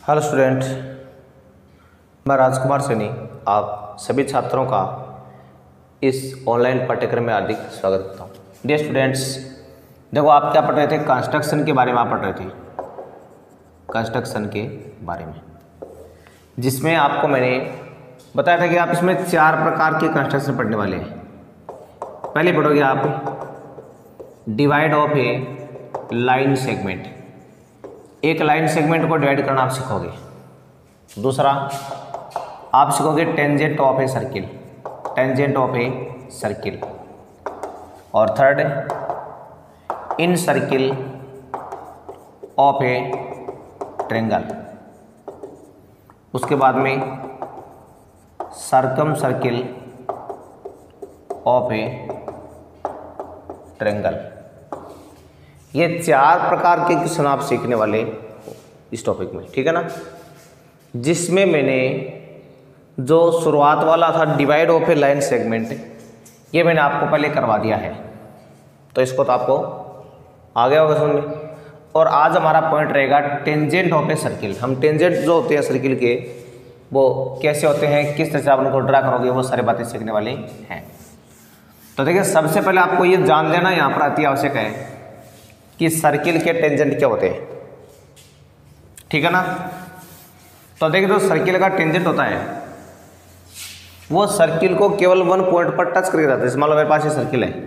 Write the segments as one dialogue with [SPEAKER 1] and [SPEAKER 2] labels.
[SPEAKER 1] Hello student, मैं राजकुमार सैनी आप सभी छात्रों का इस ऑनलाइन पाठ्यक्रम में हार्दिक स्वागत करता हूँ। डियर स्टूडेंट्स, देखो आप क्या पढ़ रहे थे, कंस्ट्रक्शन के बारे में आप पढ़ रहे थे, कंस्ट्रक्शन के बारे में, जिसमें आपको मैंने बताया था कि आप इसमें 4 प्रकार के कंस्ट्रक्शन पढ़ने वाले हैं। पहले पढ़ोगे आप divide of a line segment, एक लाइन सेगमेंट को डिवाइड करना आप सीखोगे। दूसरा आप सीखोगे tangent of a circle, tangent of a circle. और third incircle of a triangle. उसके बाद में सर्कम ऑफ ए ट्रायंगल। ये 4 प्रकार के क्वेश्चन आप सीखने वाले इस टॉपिक में, ठीक है ना। जिसमें मैंने जो शुरुआत वाला था divide of a line segment, ये मैंने आपको पहले करवा दिया है, तो इसको तो आपको आ गया होगा समझ में। और आज हमारा पॉइंट रहेगा टेंजेंट ऑफ ए सर्किल। हम टेंजेंट जो होते हैं सर्किल के, वो कैसे होते हैं, किस तरह से आप उनको ड्रा करोगे, वो सारी बातें सीखने वाली हैं। तो देखिए, सबसे पहले आपको ये जान लेना यहाँ पर अति आवश्यक है कि सर्किल के टेंजेंट क्या होते हैं, ठीक है ना। तो देखिए, जो सर्किल का टेंजेंट होता है वो सर्किल को केवल 1 पॉइंट पर टच करके जाता है। मान लो मेरे पास ये सर्किल है,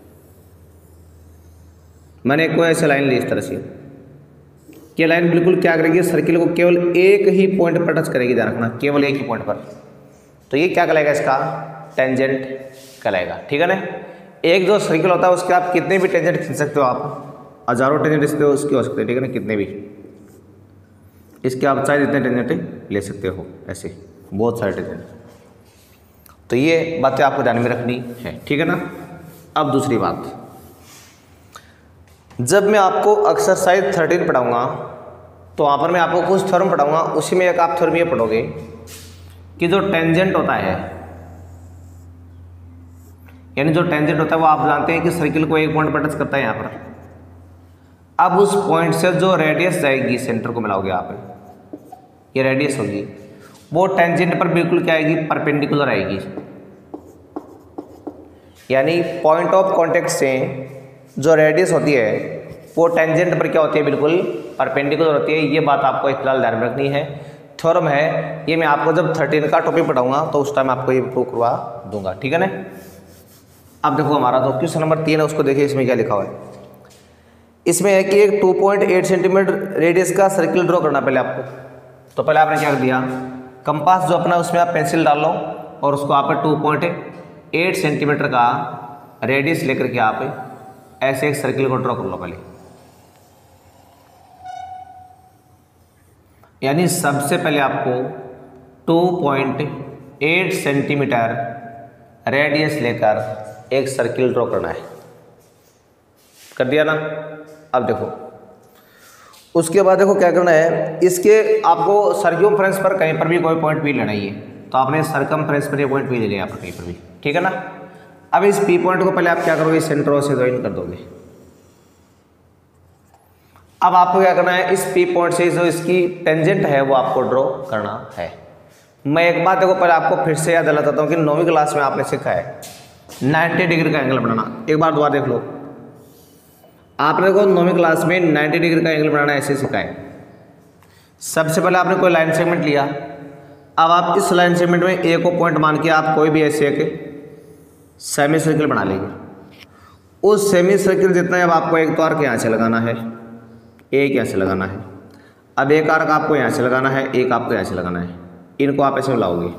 [SPEAKER 1] मैंने कोई ऐसी लाइन ली इस तरह से, ये लाइन बिल्कुल क्या करेगी, सर्किल को केवल एक ही पॉइंट पर टच करेगी, ध्यान रखना, केवल एक ही पॉइंट पर। तो ये क्या कहलाएगा, इसका टेंजेंट कहलाएगा, ठीक है ना। एक जो सर्किल होता है उसके आप कितने भी टेंजेंट खींच सकते हो, आप हजारों टेंजेंट इसके हो सकते हैं, ठीक है ना, कितने भी इसके आप चाहे जितने टेंजेंट ले सकते हो, ऐसे बहुत सारे टेंजेंट। तो ये बातें आपको ध्यान में रखनी है, ठीक है ना। अब दूसरी बात, जब मैं आपको एक्सरसाइज 13 पढ़ाऊंगा तो वहाँ पर मैं आपको कुछ थ्योरम पढ़ाऊंगा, उसी में एक आप थ्योरम ये पढ़ोगे कि जो टेंजेंट होता है, यानी जो टेंजेंट होता है वो आप जानते हैं कि सर्किल को एक पॉइंट पर टच करता है यहाँ पर। अब उस पॉइंट से जो रेडियस जाएगी, सेंटर को मिलाओगे आप, ये रेडियस होगी, वो टेंजेंट पर बिल्कुल क्या आएगी, परपेंडिकुलर आएगी। यानी पॉइंट ऑफ कांटेक्ट से जो रेडियस होती है वो टेंजेंट पर क्या होती है, बिल्कुल परपेंडिकुलर होती है। ये बात आपको फिलहाल ध्यान में रखनी है, थ्योरम है ये, मैं आपको जब 13 का टॉपिक पढ़ाऊंगा तो उस टाइम आपको ये प्रूव करवा दूंगा, ठीक है ना। अब देखो, हमारा जो क्वेश्चन नंबर 3 है उसको देखिए, इसमें क्या लिखा हुआ है। इसमें है कि एक 2.8 सेंटीमीटर रेडियस का सर्किल ड्रॉ करना पहले आपको। तो पहले आपने क्या कर दिया, कंपास जो अपना उसमें आप पेंसिल डाल लो और उसको आप 2.8 सेंटीमीटर का रेडियस लेकर के आप ऐसे एक सर्किल को ड्रॉ कर लो पहले। यानी सबसे पहले आपको 2.8 सेंटीमीटर रेडियस लेकर एक सर्किल ड्रॉ करना है, कर दिया ना। अब देखो, उसके बाद देखो क्या करना है, इसके आपको सर्कमफ्रेंस पर कहीं पर भी कोई पॉइंट पी लेना ही है, तो आपने सर्कमफ्रेंस पर ये पॉइंट पी ले लिया यहाँ पर कहीं पर भी, ठीक है ना। अब इस पी पॉइंट को पहले आप क्या करोगे, सेंटर से ज्वाइन कर दोगे। अब आपको क्या करना है, इस पी पॉइंट से जो इसकी टेंजेंट है वो आपको ड्रॉ करना है। मैं एक बात देखो पहले आपको फिर से याद दिला देता हूँ कि 9वीं क्लास में आपने सीखा है 90 डिग्री का एंगल बनाना। एक बार दोबारा देख लो, आपने को 9वीं क्लास में 90 डिग्री का एंगल बनाना ऐसे सिखाए। सबसे पहले आपने कोई लाइन सेगमेंट लिया, अब आप इस लाइन सेगमेंट में ए को पॉइंट मान के आप कोई भी ऐसे एक सेमी सर्किल बना लेंगे। उस सेमी सर्किल जितना है, अब आपको एक तो आर्क यहाँ से लगाना है, एक यहाँ से लगाना है, अब एक आर्क आपको यहाँ से लगाना है, एक आपको यहाँ से लगाना है, इनको आप ऐसे मिलाओगे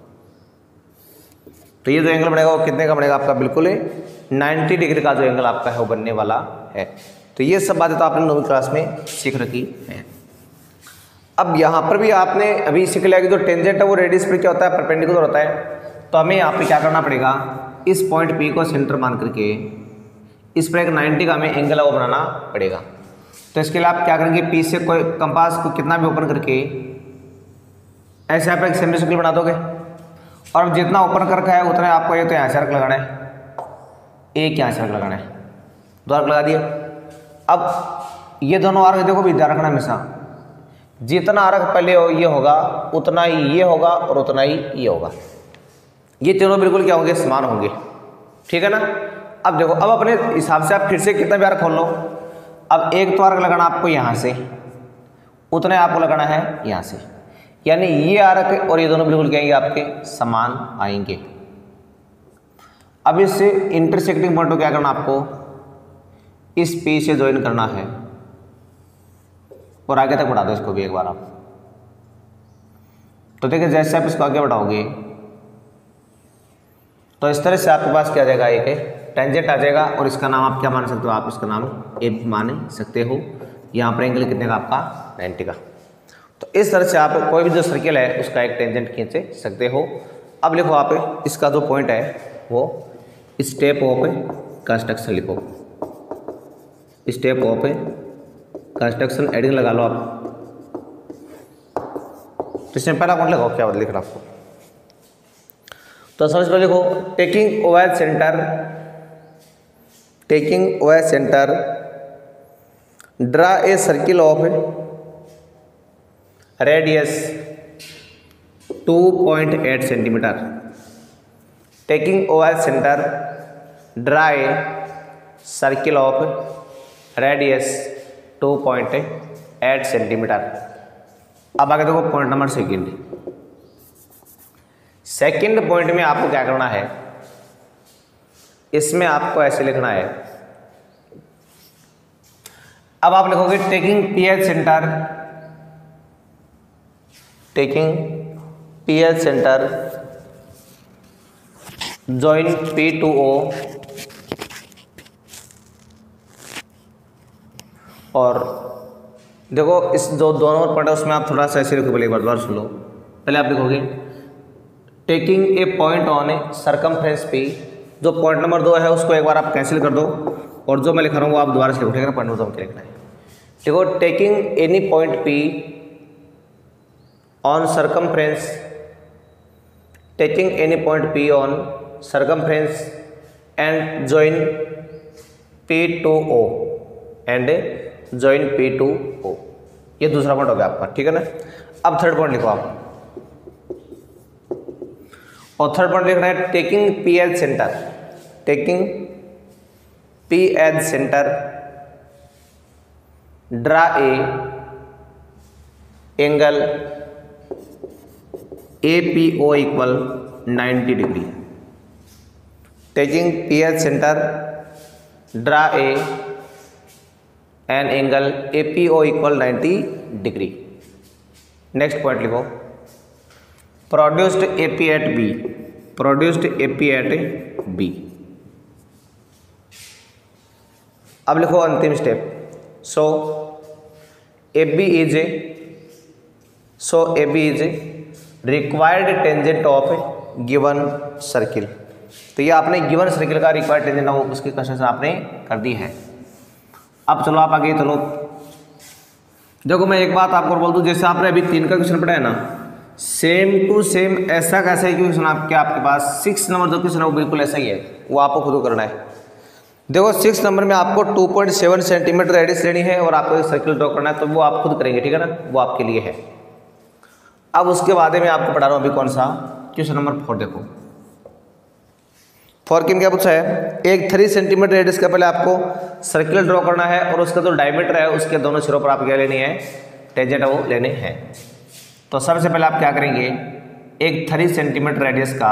[SPEAKER 1] तो ये जो एंगल बनेगा वो कितने का बनेगा आपका, बिल्कुल 90 डिग्री का जो एंगल आपका है वो बनने वाला है। तो ये सब बातें तो आपने 9वीं क्लास में सीख रखी है। अब यहाँ पर भी आपने अभी सीख लिया कि जो टेंजेंट है वो रेडियस पर क्या होता है, परपेंडिकुलर होता है। तो हमें यहाँ पे क्या करना पड़ेगा, इस पॉइंट पी को सेंटर मान करके इस पर एक 90 का हमें एंगल है वो बनाना पड़ेगा। तो इसके लिए आप क्या करेंगे, पी से कोई कंपास को कितना भी ओपन करके ऐसे आप एक सेमी सर्किल बना दोगे, और जितना ओपन कर रखा है उतना आपको ये तो यहाँ से आर्क लगाना है, एक यहाँ से आर्क लगाना है, 2 आर्क लगा दिए। अब ये दोनों आर्क देखो भी ध्यान रखना हमेशा, जितना आर्क पहले ये होगा उतना ही ये होगा और उतना ही ये होगा। ये तीनों बिल्कुल क्या होंगे, समान होंगे, ठीक है ना। अब देखो, अब अपने हिसाब से आप फिर से कितना भी आर्क खोल लो। अब एक तो आर्क लगाना आपको यहाँ से, उतना आपको लगाना है यहाँ से, यानी ये आर्क और ये दोनों बिल्कुल क्या आएंगे, आपके समान आएंगे। अब इससे इंटरसेक्टिंग पॉइंट को क्या करना, आपको इस पी से ज्वाइन करना है और आगे तक बढ़ा दो इसको भी एक बार आप। तो देखिए जैसे आप इसको आगे बढ़ाओगे तो इस तरह से आपके पास क्या आ जाएगा, एक टेंजेंट आ जाएगा और इसका नाम आप क्या मान सकते हो, आप इसका नाम ए मान सकते हो। यहाँ पर एंगल कितने का, आपका 90 का। तो इस तरह से आप कोई भी जो सर्किल है उसका एक टेंजेंट खींच सकते हो। अब लिखो आप इसका जो पॉइंट है वो स्टेप ऑफ कंस्ट्रक्शन लिखो, स्टेप ऑफ कंस्ट्रक्शन एडिंग लगा लो आप। तो इसमें पहला पॉइंट लगाओ, क्या लिखना आपको। तो सबसे पहले लिखो taking OS centre, taking OS centre draw a circle of radius 2.8 centimetre. Taking OS centre draw a circle of radius 2.8 centimetre. अब आगे देखो point number second. Second point में आपको क्या करना है, इसमें आपको ऐसे लिखना है। अब आप लिखोगे taking PH centre, taking PH centre join P2O और देखो इस जो दोनों पॉइंट है उसमें आप थोड़ा सा ऐसे लिखो, पहले एक बार दोबारा सुन लो। पहले आप लिखोगे taking a point on a circumference P, जो पॉइंट नंबर 2 है उसको एक बार आप कैंसिल कर दो और जो मैं लिख रहा हूँ वो आप दोबारा से लिखो, ठीक है ना। पॉइंट नंबर 2 क्या लिखना है, देखो taking any point P on circumference, taking any point P on circumference and join P2O and join P2O। ये दूसरा पॉइंट हो गया आपका, ठीक है ना। अब थर्ड पॉइंट लिखो आप, और थर्ड पॉइंट लिखना है taking PH centre, taking PH centre draw a angle APO equal 90 degree. Taking PH centre draw a an angle APO equal 90 degree. Next point लिखो produced AP at B, produced AP at B। अब लिखो अंतिम step, so AB is required tangent of given circle. तो ये आपने given circle का required tangent of उसकी construction आपने कर दी है। अब चलो आप आगे चलो, देखो मैं एक बात आपको बोल दूं, जैसे आपने अभी 3 का क्वेश्चन पढ़ा है ना, सेम टू सेम ऐसा कैसा ही क्वेश्चन आपके पास 6 नंबर जो क्वेश्चन है वो बिल्कुल ऐसा ही है, वो आपको खुद करना है। देखो 6 नंबर में आपको 2.7 सेंटीमीटर रेडियस लेनी है और आपको एक सर्किल ड्रॉ करना है, तो वो आप खुद करेंगे, ठीक है ना, वो आपके लिए है। अब उसके बाद में आपको पढ़ा रहा हूँ अभी कौन सा, क्वेश्चन नंबर 4 देखो। 4 के क्या पूछा है, एक 3 सेंटीमीटर रेडियस का पहले आपको सर्किल ड्रॉ करना है और उसका जो डायमीटर है उसके दोनों सिरों पर आप क्या लेनी है, टेंजेंट वो लेने हैं। तो सबसे पहले आप क्या करेंगे, एक 3 सेंटीमीटर रेडियस का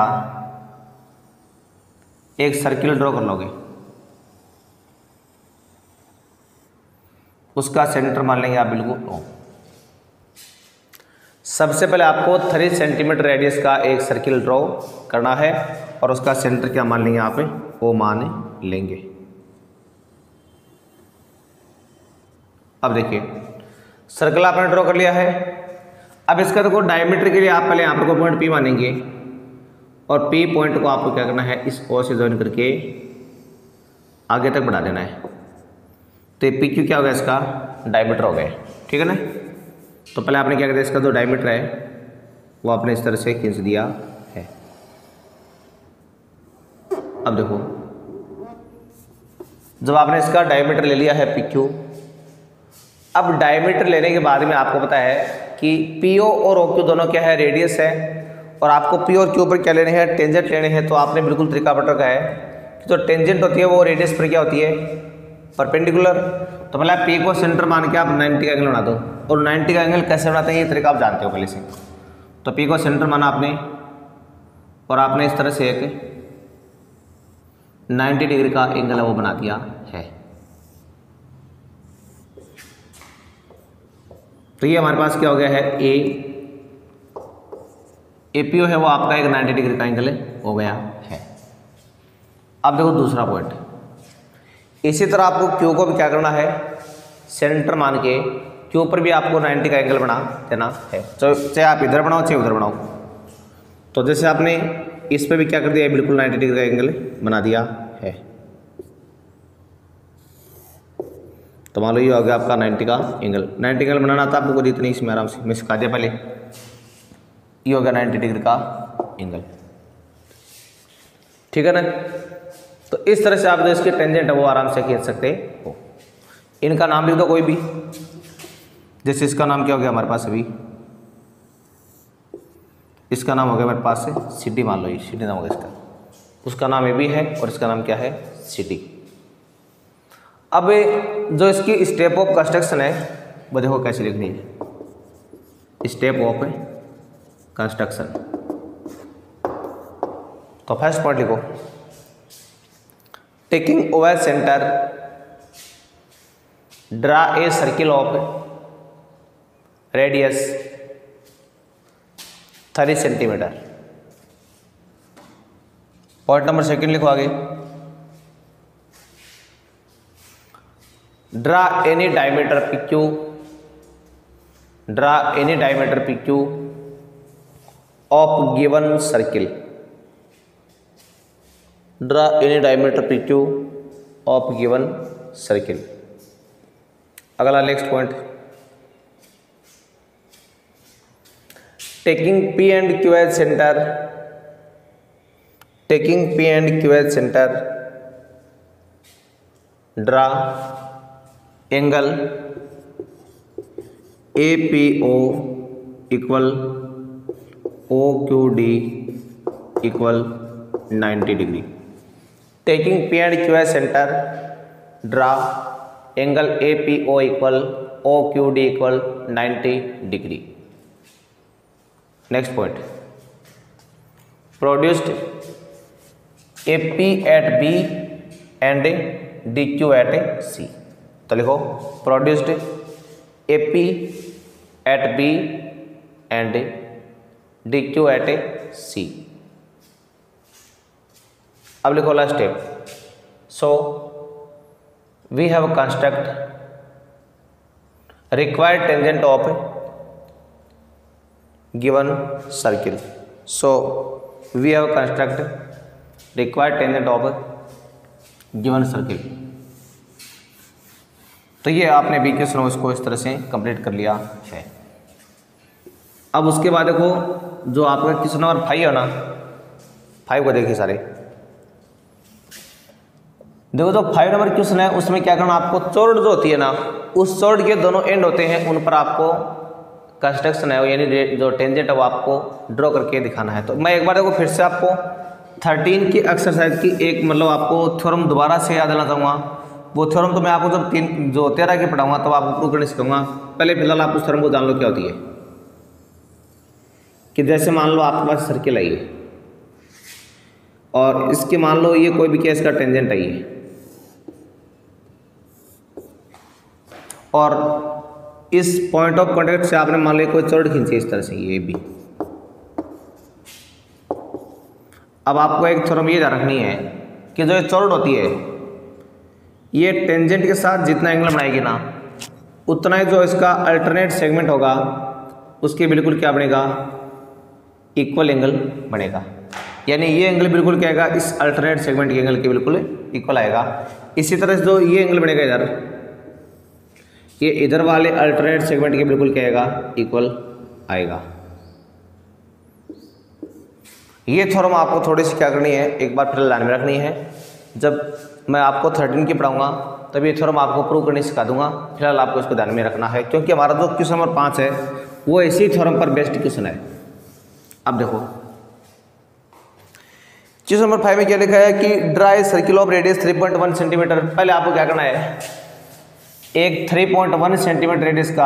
[SPEAKER 1] एक सर्किल ड्रॉ कर लोगे, उसका सेंटर मान लेंगे आप बिल्कुल O। सबसे पहले आपको 3 सेंटीमीटर रेडियस का एक सर्किल ड्रॉ करना है और उसका सेंटर क्या मान लेंगे आप, O मान लेंगे। अब देखिए सर्कल आपने ड्रॉ कर लिया है। अब इसका देखो डायमीटर के लिए आप पहले यहाँ पर को पॉइंट P मानेंगे और P पॉइंट को आपको क्या करना है, इस O से ज्वाइन करके आगे तक बढ़ा देना है। तो ये PQ क्या हो गया, इसका डायमीटर हो गया, ठीक है ना। तो पहले आपने क्या किया, इसका जो डायमीटर है वो आपने इस तरह से खींच दिया है। अब देखो जब आपने इसका डायमीटर ले लिया है PQ, अब डायमीटर लेने के बाद में आपको पता है कि पीओ और ओक्यू दोनों क्या है, रेडियस है, और आपको पी और क्यू पर क्या लेने हैं, टेंजेंट लेने हैं। तो आपने बिल्कुल तरीका बट रखा है कि जो टेंजेंट होती है वो रेडियस पर क्या होती है, परपेंडिकुलर। तो पहले पी को सेंटर मान के आप 90 का एंगल बना दो, और 90 का एंगल कैसे बनाते हैं ये तरीका आप जानते हो पहले से। तो पी को सेंटर माना आपने, और आपने इस तरह से एक 90 डिग्री का एंगल है वो बना दिया है। तो ये हमारे पास क्या हो गया है, एपीओ है वो आपका एक 90 डिग्री का एंगल हो गया है। अब देखो दूसरा पॉइंट, इसी तरह आपको क्यू को भी क्या करना है, सेंटर मान के क्यू पर भी आपको 90 का एंगल बना देना है। चाहे आप इधर बनाओ चाहे उधर बनाओ। तो जैसे आपने इस पर भी क्या कर दिया, बिल्कुल 90 डिग्री का एंगल बना दिया है। तो मान लो ये हो गया आपका 90 का एंगल। 90 एंगल बनाना था आपको, इतनी इसमें आराम से मैं सिखा दिया पहले। ये हो गया 90 डिग्री का एंगल, ठीक है ना। तो इस तरह से आप जो इसके टेंजेंट है वो आराम से खींच सकते हो। इनका नाम लिख दो कोई भी, जैसे इसका नाम क्या हो गया हमारे पास अभी, इसका नाम हो गया हमारे पास से सिटी, मान लो ये सिटी नाम हो गया इसका, उसका नाम ए बी है और इसका नाम क्या है, सिटी। अब जो इसकी स्टेप ऑफ कंस्ट्रक्शन है वो देखो कैसे लिखनी है, स्टेप ऑफ कंस्ट्रक्शन। तो फर्स्ट पॉइंट लिखो, taking over centre draw a circle of radius 30 centimetre. Point number second लिखो आगे, draw any diameter P Q, draw any diameter P Q of given circle, draw any diameter P Q of given circle. अगला next point, taking P and Q as centre, taking P and Q as centre draw angle A P O equal O Q D equal 90 degree. Taking P and Q as centre draw angle A P O equal O Q D equal 90 degree. Next point, produced A P at B and D Q at C. तो लिखो, produced A P at B and D Q at C. अब लिखो last step, so we have construct required tangent of given circle. So we have construct required tangent of given circle. तो ये आपने B question उसको इस तरह से complete कर लिया है। अब उसके बाद देखो जो आपका क्वेश्चन नंबर 5 है ना, 5 को देखिए सारे। देखो जो 5 नंबर क्वेश्चन है उसमें क्या करना, आपको चौड़ जो होती है ना, उस चौड़ के दोनों एंड होते हैं, उन पर आपको कंस्ट्रक्शन है यानी जो टेंजेंट है वो आपको ड्रॉ करके दिखाना है। तो मैं एक बार देखो फिर से आपको 13 की एक्सरसाइज की एक मतलब आपको थ्योरम दोबारा से याद दिलाना चाहूँगा। वो थ्योरम तो मैं आपको जब 13 की पढ़ाऊंगा तब आपको प्रूव करने सिखाऊंगा। पहले फिलहाल आप उस थ्योरम को जान लो क्या होती है। कि जैसे मान लो आपके पास सर्किल आई है और इसके मान लो ये कोई भी केस का टेंजेंट आई है, और इस पॉइंट ऑफ कॉन्टेक्ट से आपने मान लो कोई चौड़ खींची इस तरह से, ये भी। अब आपको एक थ्योरम ये याद रखनी है कि जो ये चौड़ होती है ये टेंजेंट के साथ जितना एंगल बनाएगी ना, उतना ही जो इसका अल्टरनेट सेगमेंट होगा उसके बिल्कुल क्या बनेगा, इक्वल एंगल बनेगा। यानी ये एंगल बिल्कुल क्या आएगा, इस अल्टरनेट सेगमेंट के एंगल के बिल्कुल इक्वल आएगा। इसी तरह से जो ये एंगल बनेगा इधर, ये इधर वाले अल्टरनेट सेगमेंट के बिल्कुल क्या आएगा, इक्वल आएगा। ये थ्योरम आपको थोड़ी सी क्या करनी है, एक बार फिर लाइन में रखनी है। जब मैं आपको 13 की पढ़ाऊंगा तब ये थ्योरम आपको प्रूव करने सिखा दूंगा। फिलहाल आपको इसको ध्यान में रखना है, क्योंकि हमारा जो क्वेश्चन नंबर 5 है वो इसी थ्योरम पर बेस्ड क्वेश्चन है। अब देखो क्वेश्चन नंबर 5 में क्या लिखा है कि draw a circle of radius 3.1 centimetre. पहले आपको क्या करना है, एक 3.1 सेंटीमीटर रेडियस का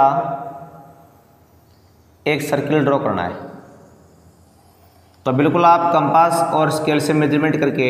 [SPEAKER 1] एक सर्किल ड्रॉ करना है। तो बिल्कुल आप कंपास और स्केल से मेजरमेंट करके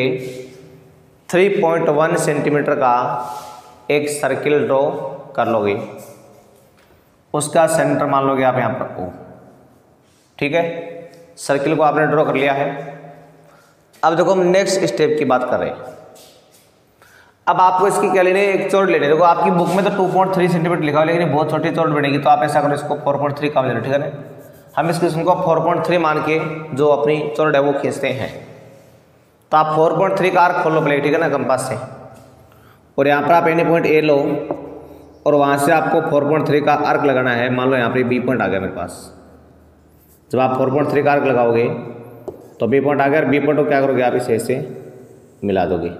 [SPEAKER 1] 3.1 सेंटीमीटर का एक सर्किल ड्रॉ कर लोगे। उसका सेंटर मान लोगे आप यहाँ पर O। ठीक है, सर्किल को आपने ड्रॉ कर लिया है। अब देखो हम नेक्स्ट स्टेप की बात कर रहे हैं। अब आपको इसकी क्या लेनी है, एक चौड़ लेनी है। देखो आपकी बुक में तो 2.3 सेंटीमीटर लिखा हुआ है, लेकिन बहुत छोटी चौड़ बनेगी, तो आप ऐसा करो इसको 4.3 काम ले लो। ठीक है ना, हम इस क्वेश्चन को 4.3 मान के जो अपनी चौड़ है वो खींचते हैं। तो आप 4.3 का आर्क खोलो पहले, ठीक है ना, कंपास से, और यहाँ पर आप एनी पॉइंट ए लो और वहाँ से आपको 4.3 का आर्क लगाना है। मान लो यहाँ पर बी पॉइंट आ गया मेरे पास। जब आप 4.3 का आर्क लगाओगे तो बी पॉइंट आ गया, बी पॉइंट को क्या करोगे आप इसे मिला दोगे।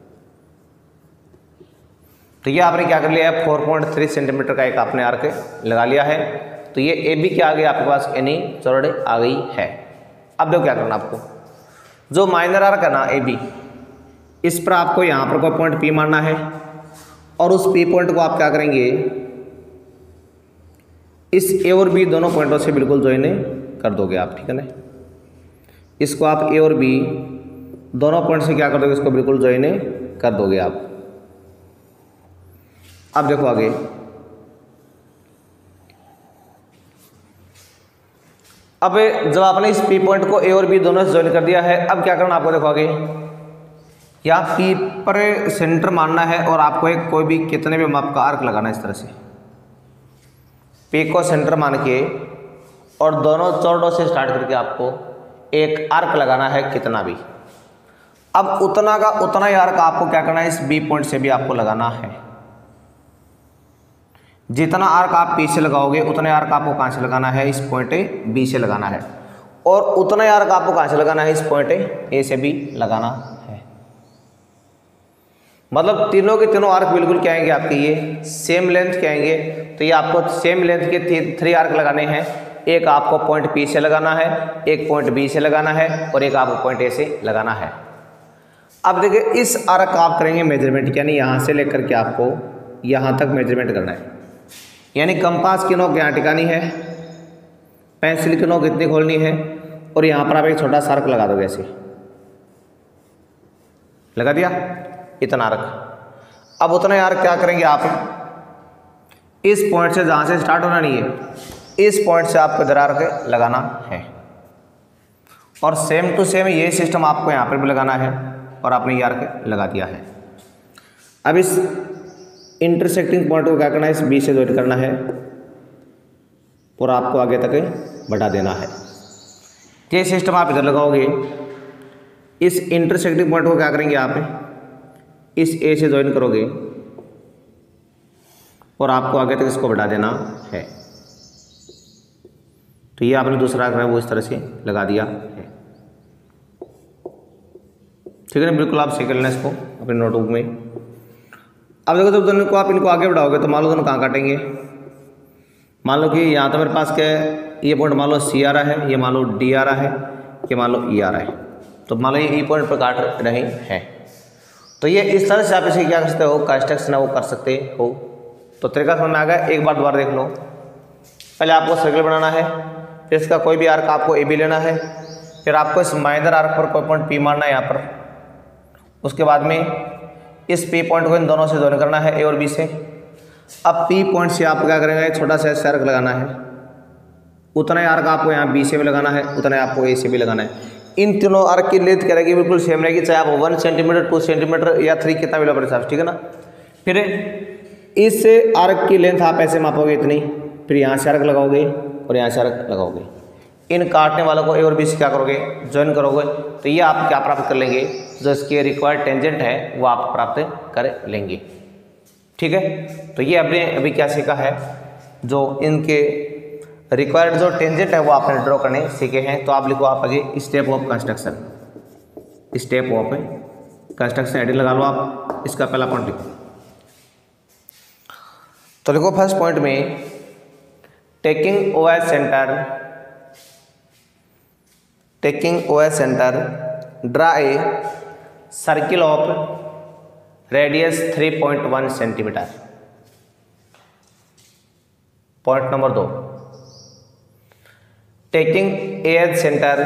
[SPEAKER 1] तो ये आपने क्या कर लिया है, 4.3 सेंटीमीटर का एक आपने आर्क लगा लिया है। तो ये ए बी क्या आ गया आपके पास, यानी चौड़ आ गई है। अब देखो क्या करना आपको, जो माइनर आर्क है ना ए बी, इस पर आपको यहाँ पर कोई पॉइंट पी मारना है और उस पी पॉइंट को आप क्या करेंगे, इस ए और बी दोनों पॉइंटों से बिल्कुल ज्वाइन कर दोगे आप। ठीक है ना, इसको आप ए और बी दोनों पॉइंट से क्या कर दोगे, इसको बिल्कुल ज्वाइन कर दोगे आप। अब देखो आगे, अब जब आपने इस पी पॉइंट को ए और बी दोनों से ज्वाइन कर दिया है, अब क्या करना आपको, देखो आगे यहाँ पी पर सेंटर मानना है और आपको एक कोई भी कितने भी माप का आर्क लगाना है। इस तरह से पी को सेंटर मान के और दोनों चौड़ों से स्टार्ट करके आपको एक आर्क लगाना है, कितना भी। अब उतना का उतना ही आर्क आपको क्या करना है, इस बी पॉइंट से भी आपको लगाना है। जितना आर्क आप पी से लगाओगे उतने आर्क आपको कहाँ से लगाना है, इस पॉइंट बी से लगाना है, और उतना ही आर्क आपको कहाँ से लगाना है, इस पॉइंट ए से भी लगाना है। मतलब तीनों के तीनों आर्क बिल्कुल क्या आएंगे आपके, ये सेम लेंथ के आएंगे। तो ये आपको सेम लेंथ के 3 आर्क लगाने हैं। एक आपको पॉइंट पी से लगाना है, एक पॉइंट बी से लगाना है, और एक आपको पॉइंट ए से लगाना है। अब देखिए इस आर्क का आप करेंगे मेजरमेंट, यानी यहाँ से लेकर के आपको यहाँ तक मेजरमेंट करना है। यानी कंपास की नोक यहाँ टिकानी है, पेंसिल की नोक इतनी खोलनी है, और यहाँ पर आप एक छोटा सा आर्क लगा दोगे, ऐसे लगा दिया इतना आर्क। अब उतना आर्क क्या करेंगे आप, इस पॉइंट से जहाँ से स्टार्ट होना नहीं है, इस पॉइंट से आपको इधर आर्क लगाना है, और सेम टू सेम ये सिस्टम आपको यहाँ पर भी लगाना है, और आपने ये आर्क लगा दिया है। अब इस इंटरसेक्टिंग पॉइंट को क्या करना है, इस बी से ज्वाइन करना है, और आपको आगे तक बढ़ा देना है। ये सिस्टम आप इधर लगाओगे, इस इंटरसेक्टिंग पॉइंट को क्या करेंगे आप, इस ए से ज्वाइन करोगे, और आपको आगे तक इसको बढ़ा देना है। तो ये आपने दूसरा आर्क है वो इस तरह से लगा दिया है। ठीक है ना, बिल्कुल आप सीख लेना इसको अपने नोटबुक में। अब देखो जब दोनों को आप इनको आगे बढ़ाओगे तो मान लो दोनों कहाँ काटेंगे। मान लो कि यहाँ तो मेरे पास क्या है, ये पॉइंट मान लो सी आ रहा है, ये मान लो डी आ रहा है, ये मान लो ई आ रहा है। तो मान लो ये ई पॉइंट पर काट रहे हैं। तो ये इस तरह से आप इसे क्या कर सकते हो, कंस्ट्रक्शन है वो कर सकते हो। तो तरीका समझ में आ गया, एक बार दोबारा देख लो। पहले आपको सर्कल बनाना है, फिर इसका कोई भी आर्क आपको ए बी लेना है, फिर आपको इस माइनर आर्क पर कोई पॉइंट पी मारना है यहाँ पर। उसके बाद में इस पी पॉइंट को इन दोनों से ज्वाइन करना है, ए और बी से। अब पी पॉइंट से आप क्या करेंगे, छोटा सा ऐसा आर्क लगाना है। उतना ही आर्क आपको यहाँ बी से भी लगाना है, उतना ही आपको ए से भी लगाना है। इन तीनों आर्क की लेंथ क्या रहेगी, बिल्कुल सेम रहेगी, चाहे आप 1 सेंटीमीटर 2 सेंटीमीटर या 3 कितना भी लो अपने हिसाब से। ठीक है ना, फिर इस आर्क की लेंथ आप ऐसे मापोगे इतनी, फिर यहाँ से आर्क लगाओगे और यहाँ से आर्क लगाओगे। इन काटने वालों को ए और बी से क्या करोगे, ज्वाइन करोगे। तो ये आप क्या प्राप्त कर लेंगे, जो इसके रिक्वायर्ड टेंजेंट है वो आप प्राप्त कर लेंगे। ठीक है, तो ये आपने अभी क्या सीखा है, जो इनके रिक्वायर्ड जो टेंजेंट है वो आपने ड्रॉ करने सीखे हैं। तो आप लिखो आप आगे step of construction, step of construction heading लगा लो आप, इसका पहला पॉइंट लिखो। तो देखो फर्स्ट पॉइंट में taking OS centre draw a circle of radius 3.1 centimetre. Point number 2, taking as centre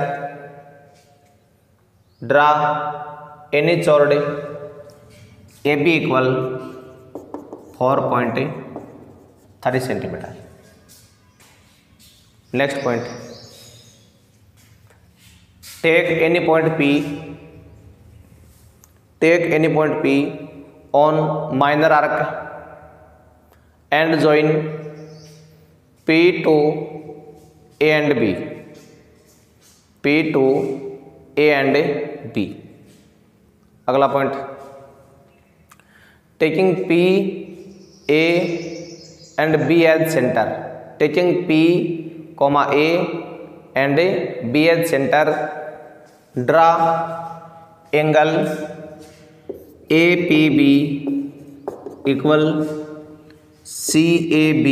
[SPEAKER 1] draw any chord AB equal 4.30 centimetre. Next point, take any point P on minor arc and join P to A and B, P to A and B। अगला point, taking P A and B as center, taking P, A and B as center, draw angle APB equal CAB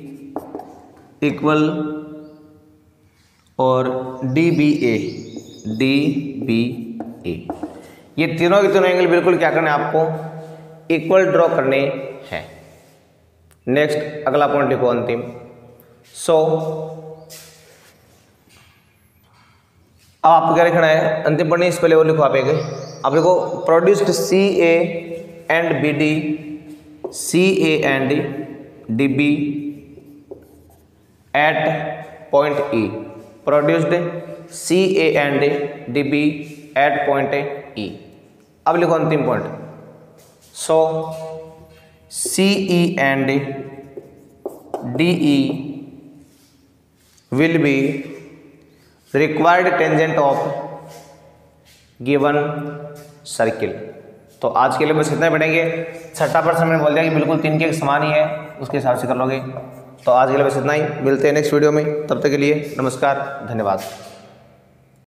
[SPEAKER 1] equal और DBA। ये तीनों के तीनों angle बिल्कुल क्या करने आपको इक्वल ड्रॉ करने हैं। नेक्स्ट अगला पॉइंट लिखो अंतिम। सो अब आपको क्या लिखना है अंतिम पॉइंट, इस पहले वो लिखो आप लिखो produced CA and DB at point E, produced CA and DB at point E। अब लिखो अंतिम पॉइंट, so CE and DE will be required tangent of given circle। तो आज के लिए बस इतना पढ़ेंगे। छठा प्रश्न मैंने बोल दिया कि बिल्कुल 3 के एक समान ही है, उसके हिसाब से कर लोगे। तो आज के लिए बस इतना ही, मिलते हैं नेक्स्ट वीडियो में। तब तक के लिए नमस्कार, धन्यवाद।